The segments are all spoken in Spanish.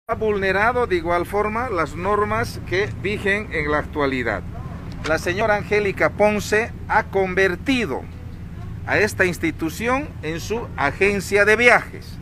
Ha vulnerado de igual forma las normas que vigen en la actualidad. La señora Angélica Ponce ha convertido a esta institución en su agencia de viajes.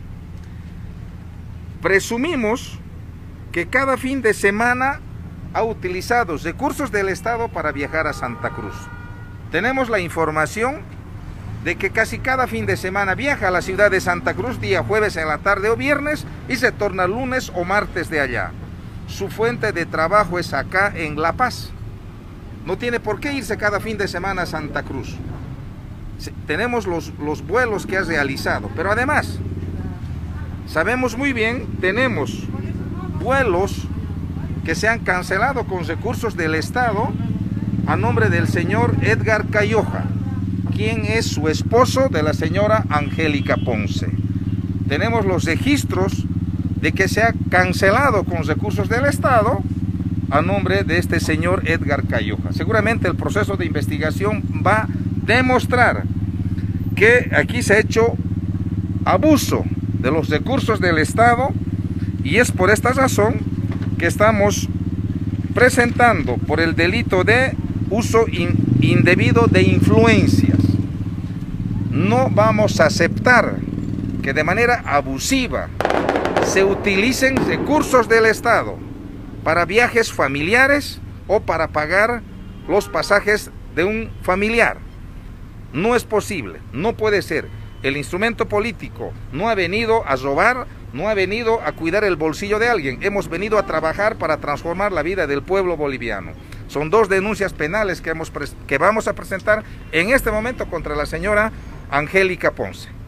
Presumimos que cada fin de semana ha utilizado recursos del Estado para viajar a Santa Cruz. Tenemos la información de que casi cada fin de semana viaja a la ciudad de Santa Cruz, día jueves en la tarde o viernes, y se torna lunes o martes de allá. Su fuente de trabajo es acá en La Paz. No tiene por qué irse cada fin de semana a Santa Cruz. Tenemos los vuelos que ha realizado, pero además, sabemos muy bien, tenemos vuelos que se han cancelado con recursos del Estado a nombre del señor Edgar Cayoja, quien es su esposo de la señora Angélica Ponce. Tenemos los registros de que se ha cancelado con recursos del Estado a nombre de este señor Edgar Cayoja. Seguramente el proceso de investigación va a demostrar que aquí se ha hecho abuso de los recursos del Estado, y es por esta razón que estamos presentando por el delito de uso indebido de influencias. No vamos a aceptar que de manera abusiva se utilicen recursos del Estado para viajes familiares o para pagar los pasajes de un familiar. No es posible, no puede ser. El instrumento político no ha venido a robar, no ha venido a cuidar el bolsillo de alguien. Hemos venido a trabajar para transformar la vida del pueblo boliviano. Son 2 denuncias penales que vamos a presentar en este momento contra la señora Angélica Ponce.